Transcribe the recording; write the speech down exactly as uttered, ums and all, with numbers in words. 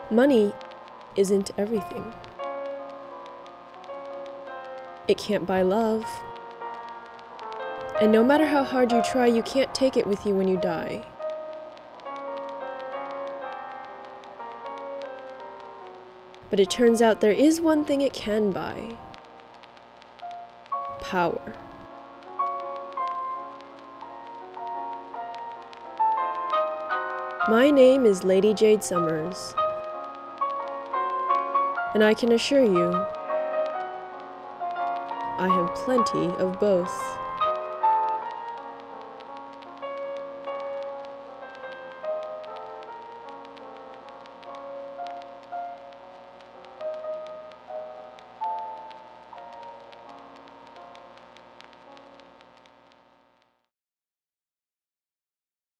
Money isn't everything. It can't buy love. And no matter how hard you try, you can't take it with you when you die. But it turns out there is one thing it can buy. Power. My name is Lady Jade Summers, and I can assure you, I have plenty of both.